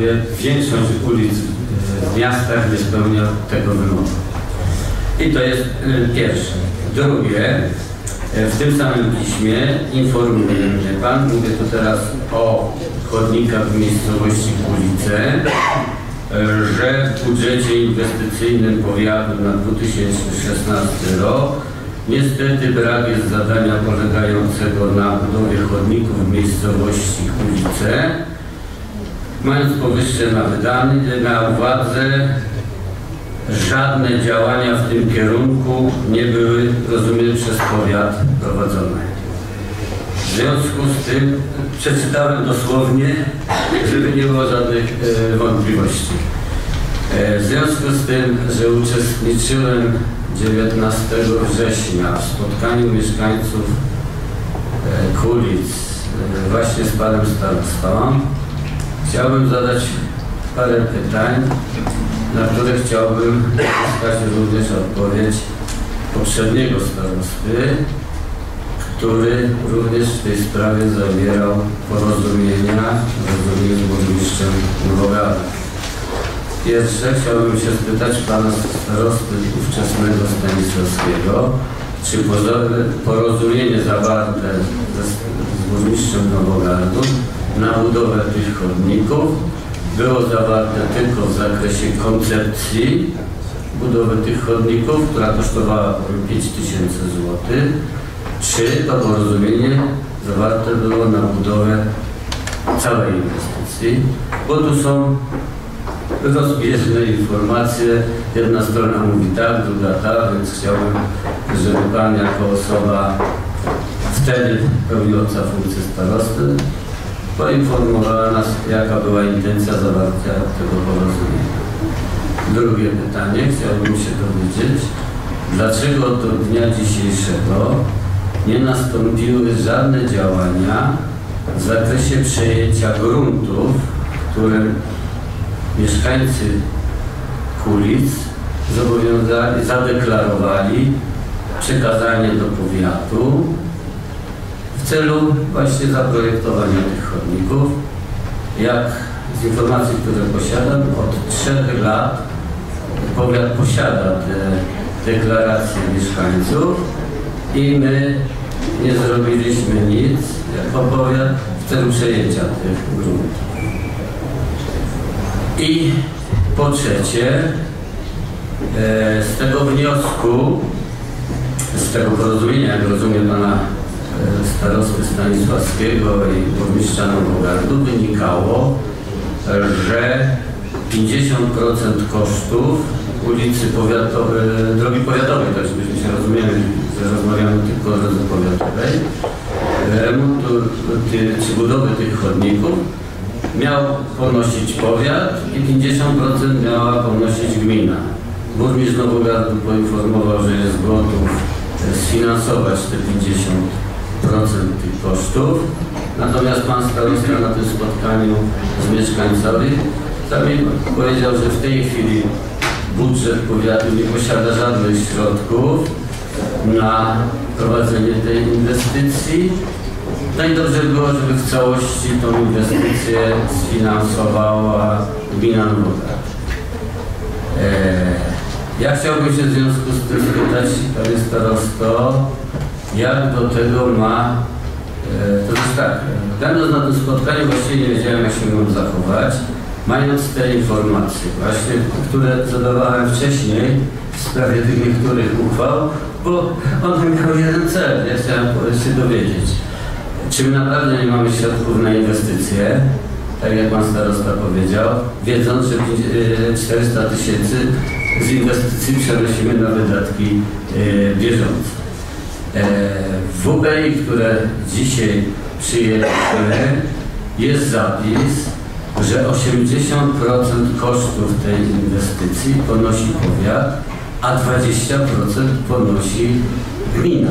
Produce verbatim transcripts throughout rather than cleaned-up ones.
powiatowie większość ulic w miastach nie spełnia tego wymogu. I to jest pierwsze. Drugie, w tym samym piśmie informuje mnie Pan, mówię tu teraz o chodnikach w miejscowości Kulice, że w budżecie inwestycyjnym powiatu na dwa tysiące szesnasty rok niestety brak jest zadania polegającego na budowie chodników w miejscowości Kulice. Mając powyższe na wydanie, na uwadze, żadne działania w tym kierunku nie były, rozumiem, przez powiat prowadzone. W związku z tym przeczytałem dosłownie, żeby nie było żadnych e, wątpliwości. E, w związku z tym, że uczestniczyłem dziewiętnastego września w spotkaniu mieszkańców e, Kulic e, właśnie z panem starostą, chciałbym zadać parę pytań, na które chciałbym uzyskać również odpowiedź poprzedniego starosty, który również w tej sprawie zawierał porozumienia rozumiem z burmistrzem Nowogródzka. Pierwsze, chciałbym się spytać pana starosty ówczesnego Stanisławskiego, czy porozumienie zawarte z burmistrzem Nowogródzką na budowę tych chodników było zawarte tylko w zakresie koncepcji budowy tych chodników, która kosztowała pięć tysięcy złotych, czy to porozumienie zawarte było na budowę całej inwestycji, bo tu są rozbieżne informacje. Jedna strona mówi tak, druga tak, więc chciałbym, żeby Pan jako osoba wtedy pełniąca funkcję starosty poinformowała nas, jaka była intencja zawarcia tego porozumienia. Drugie pytanie, chciałbym się dowiedzieć, dlaczego do dnia dzisiejszego nie nastąpiły żadne działania w zakresie przejęcia gruntów, które mieszkańcy Kulic zobowiązali, zadeklarowali przekazanie do powiatu w celu właśnie zaprojektowania tych chodników. Jak z informacji, które posiadam, od trzech lat powiat posiada te deklaracje mieszkańców i my nie zrobiliśmy nic jako powiat w celu przejęcia tych gruntów. I po trzecie, z tego wniosku, z tego porozumienia, jak rozumiem pana starosty Stanisławskiego i burmistrza Nowogródzkiego, wynikało, że pięćdziesiąt procent kosztów ulicy powiatowej, drogi powiatowej, tak żebyśmy się rozumieli, że rozmawiamy tylko o drodze powiatowej, remontu czy budowy tych chodników miał ponosić powiat i pięćdziesiąt procent miała ponosić gmina. Burmistrz Nowogardu poinformował, że jest gotów sfinansować te pięćdziesiąt procent tych kosztów. Natomiast pan starosta na tym spotkaniu z mieszkańcami sami powiedział, że w tej chwili budżet powiatu nie posiada żadnych środków na prowadzenie tej inwestycji. No i dobrze było, żeby w całości tą inwestycję sfinansowała gmina Nowogród. Ja chciałbym się w związku z tym spytać, panie starosto, jak do tego ma, to jest tak, będąc na tym spotkaniu właściwie nie wiedziałem, jak się mam zachować, mając te informacje właśnie, które zadawałem wcześniej w sprawie tych niektórych uchwał, bo one miały jeden cel, ja chciałem się dowiedzieć, czy my naprawdę nie mamy środków na inwestycje, tak jak pan starosta powiedział, wiedząc, że czterysta tysięcy z inwestycji przenosimy na wydatki bieżące. W W B I, które dzisiaj przyjęliśmy, jest zapis, że osiemdziesiąt procent kosztów tej inwestycji ponosi powiat, a dwadzieścia procent ponosi gmina.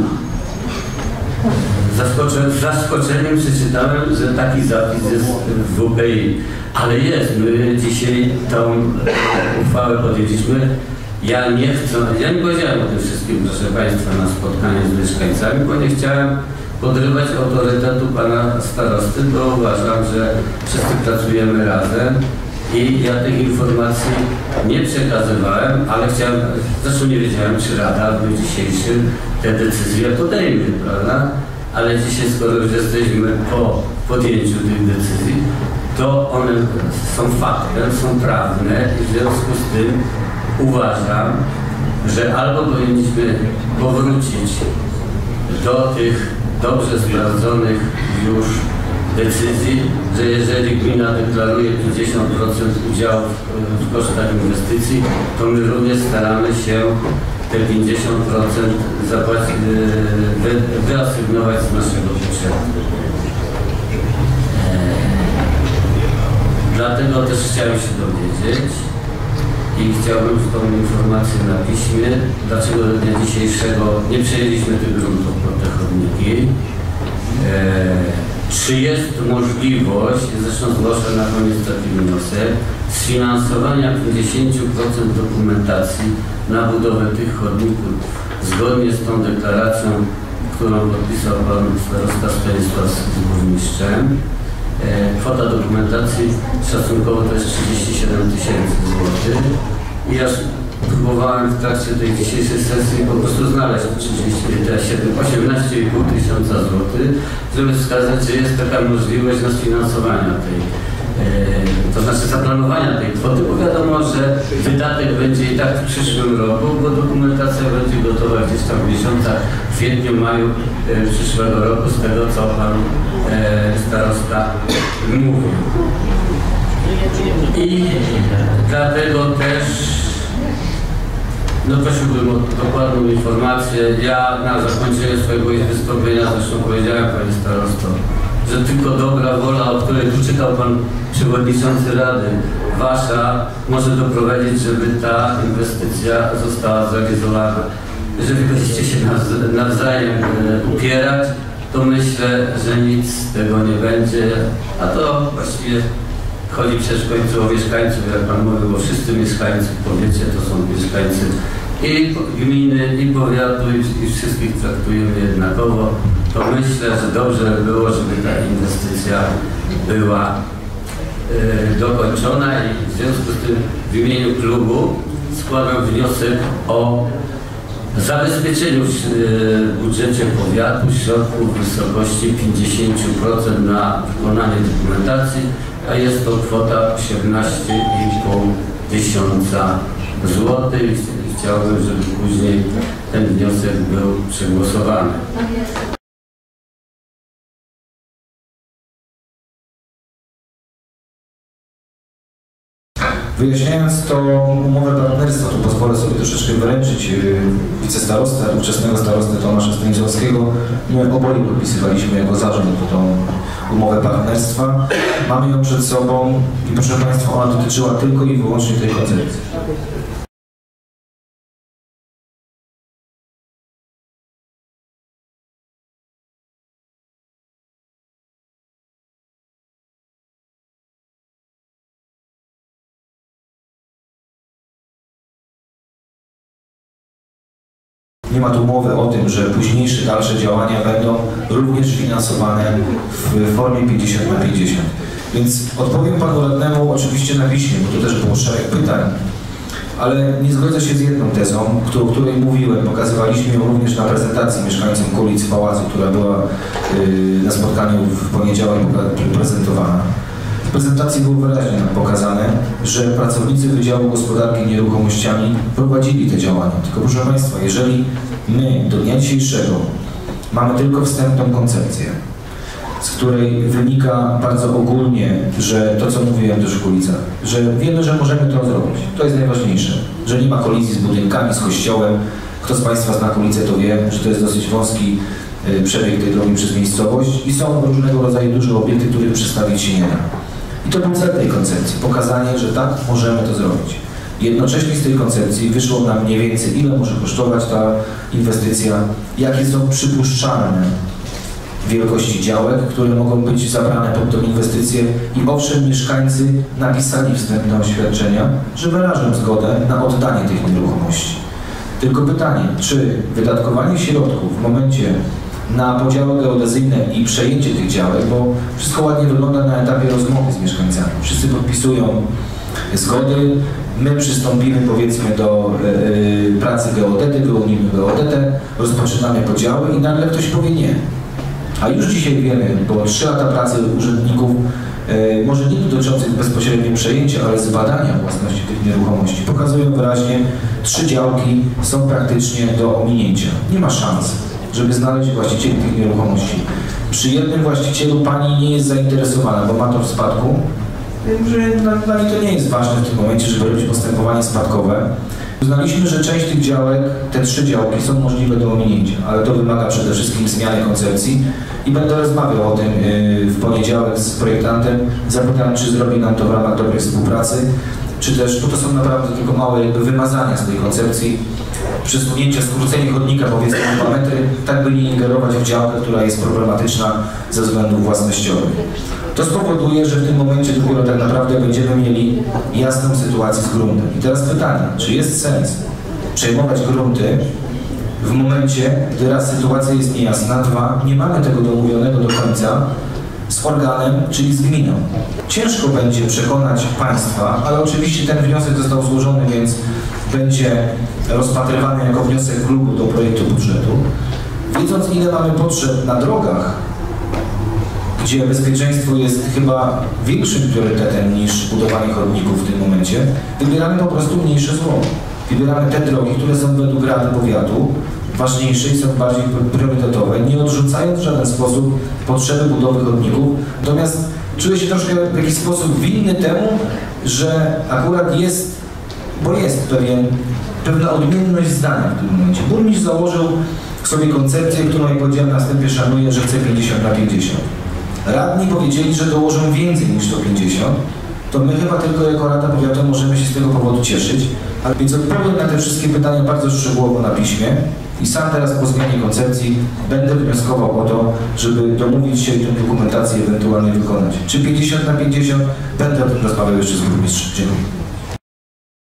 Z zaskoczeniem przeczytałem, że taki zapis jest w W B I, ale jest. My dzisiaj tą uchwałę podjęliśmy. Ja nie chcę, ja nie powiedziałem o tym wszystkim, proszę Państwa, na spotkaniu z mieszkańcami, bo nie chciałem podrywać autorytetu pana starosty, bo uważam, że wszyscy pracujemy razem I ja tych informacji nie przekazywałem, ale chciałem, zresztą nie wiedziałem, czy Rada w dniu dzisiejszym te decyzje podejmie, prawda? Ale dzisiaj, skoro już jesteśmy po podjęciu tych decyzji, to one są faktem, są prawne i w związku z tym uważam, że albo powinniśmy powrócić do tych dobrze sprawdzonych już decyzji, że jeżeli gmina deklaruje pięćdziesiąt procent udziału w kosztach inwestycji, to my również staramy się te pięćdziesiąt procent zapłacić, wy, wyasygnować z naszego budżetu. Dlatego też chciałem się dowiedzieć i chciałbym tą informację na piśmie, dlaczego do dnia dzisiejszego nie przejęliśmy tych gruntów pod te chodniki. Czy jest możliwość, zresztą zgłoszę na koniec taki wniosek, sfinansowania pięćdziesiąt procent dokumentacji na budowę tych chodników zgodnie z tą deklaracją, którą podpisał pan starosta Stanisław z burmistrzem. Kwota dokumentacji szacunkowo to jest trzydzieści siedem tysięcy złotych. I ja próbowałem w trakcie tej dzisiejszej sesji po prostu znaleźć osiemnaście i pół tysiąca złotych, żeby wskazać, że jest taka możliwość na sfinansowania tej, e, to znaczy zaplanowania tej kwoty, bo wiadomo, że wydatek będzie i tak w przyszłym roku, bo dokumentacja będzie gotowa gdzieś tam w miesiącach, w kwietniu, maju e, przyszłego roku, z tego co pan e, starosta mówił. I dlatego też no prosiłbym o dokładną informację. Ja na zakończenie swojego wystąpienia zresztą powiedziałem, panie starosto, że tylko dobra wola, o której tu czytał pan przewodniczący Rady, wasza, może doprowadzić, żeby ta inwestycja została zrealizowana. Jeżeli będziecie się nawzajem upierać, to myślę, że nic z tego nie będzie, a to właściwie chodzi przecież w końcu o mieszkańców, jak pan mówił, bo wszyscy mieszkańcy w powiecie to są mieszkańcy i gminy, i powiatu, i, i wszystkich traktujemy jednakowo. To myślę, że dobrze by było, żeby ta inwestycja była y, dokończona i w związku z tym w imieniu klubu składam wniosek o zabezpieczeniu w budżecie powiatu środków w wysokości pięćdziesiąt procent na wykonanie dokumentacji, a jest to kwota osiemnaście i pół tysiąca złotych. Chciałbym, żeby później ten wniosek był przegłosowany. Wyjaśniając tą umowę partnerstwa, to pozwolę sobie troszeczkę wyręczyć wicestarostę, ówczesnego starostę Tomasza Stanisławskiego. My oboje podpisywaliśmy jako zarząd tą umowę partnerstwa. Mamy ją przed sobą i proszę państwa, ona dotyczyła tylko i wyłącznie tej koncepcji. Nie ma tu mowy o tym, że późniejsze dalsze działania będą również finansowane w formie pięćdziesiąt na pięćdziesiąt. Więc odpowiem panu radnemu oczywiście na piśmie, bo to też było szereg pytań, ale nie zgodzę się z jedną tezą, o której mówiłem, pokazywaliśmy ją również na prezentacji mieszkańcom Kulic Pałacu, która była na spotkaniu w poniedziałek prezentowana. W prezentacji było wyraźnie pokazane, że pracownicy Wydziału Gospodarki Nieruchomościami prowadzili te działania. Tylko proszę państwa, jeżeli my do dnia dzisiejszego mamy tylko wstępną koncepcję, z której wynika bardzo ogólnie, że to, co mówiłem też w Kulicach, że wiemy, że możemy to zrobić. To jest najważniejsze, że nie ma kolizji z budynkami, z kościołem. Kto z państwa zna Kulicę, to wie, że to jest dosyć wąski przebieg tej drogi przez miejscowość i są różnego rodzaju duże obiekty, których przestawić się nie da. I to był cel tej koncepcji, pokazanie, że tak możemy to zrobić. Jednocześnie z tej koncepcji wyszło nam mniej więcej, ile może kosztować ta inwestycja, jakie są przypuszczalne wielkości działek, które mogą być zabrane pod tą inwestycję i owszem, mieszkańcy napisali wstępne oświadczenia, że wyrażą zgodę na oddanie tych nieruchomości. Tylko pytanie, czy wydatkowanie środków w momencie na podziały geodezyjne i przejęcie tych działek, bo wszystko ładnie wygląda na etapie rozmowy z mieszkańcami. Wszyscy podpisują zgody. My przystąpimy powiedzmy do yy, pracy geodety, wyłonimy geodetę, rozpoczynamy podziały i nagle ktoś powie nie. A już dzisiaj wiemy, bo trzy lata pracy urzędników, yy, może nie dotyczących bezpośrednio przejęcia, ale zbadania własności tych nieruchomości, pokazują wyraźnie, trzy działki są praktycznie do ominięcia. Nie ma szans, żeby znaleźć właścicieli tych nieruchomości. Przy jednym właścicielu pani nie jest zainteresowana, bo ma to w spadku. Że dla, dla niej to nie jest ważne w tym momencie, żeby robić postępowanie spadkowe. Uznaliśmy, że część tych działek, te trzy działki są możliwe do ominięcia, ale to wymaga przede wszystkim zmiany koncepcji i będę rozmawiał o tym yy, w poniedziałek z projektantem. Zapytam, czy zrobi nam to w ramach dobrej współpracy, czy też, bo to są naprawdę tylko małe jakby wymazania z tej koncepcji, przesunięcie, skrócenie chodnika powiedzmy o dwa metry, tak by nie ingerować w działkę, która jest problematyczna ze względów własnościowych. To spowoduje, że w tym momencie dopiero tak naprawdę będziemy mieli jasną sytuację z gruntem. I teraz pytanie, czy jest sens przejmować grunty w momencie, gdy raz sytuacja jest niejasna, dwa, nie mamy tego domówionego do końca z organem, czyli z gminą. Ciężko będzie przekonać państwa, ale oczywiście ten wniosek został złożony, więc będzie rozpatrywany jako wniosek klubu do projektu budżetu. Wiedząc, ile mamy potrzeb na drogach, gdzie bezpieczeństwo jest chyba większym priorytetem niż budowanie chodników w tym momencie, wybieramy po prostu mniejsze zło. Wybieramy te drogi, które są według Rady Powiatu ważniejsze i są bardziej priorytetowe, nie odrzucając w żaden sposób potrzeby budowy chodników. Natomiast czuję się troszkę w jakiś sposób winny temu, że akurat jest, bo jest pewien, pewna odmienność zdania w tym momencie. Burmistrz założył sobie koncepcję, którą, jak powiedziałem na wstępie, szanuję, że chce pięćdziesiąt na pięćdziesiąt. Radni powiedzieli, że dołożą więcej niż sto pięćdziesiąt, to my chyba tylko jako Rada Powiatu możemy się z tego powodu cieszyć. Ale więc odpowiem na te wszystkie pytania bardzo szczegółowo na piśmie i sam teraz po zmianie koncepcji będę wnioskował o to, żeby domówić się i tę dokumentację ewentualnie wykonać. Czy pięćdziesiąt na pięćdziesiąt? Będę o tym rozmawiał jeszcze z burmistrzem. Dziękuję.